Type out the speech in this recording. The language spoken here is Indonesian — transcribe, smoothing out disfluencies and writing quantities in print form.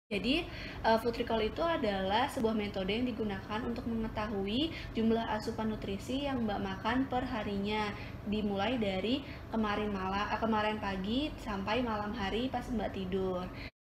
Jadi, food recall itu adalah sebuah metode yang digunakan untuk mengetahui jumlah asupan nutrisi yang Mbak makan per harinya, dimulai dari kemarin pagi sampai malam hari pas Mbak tidur.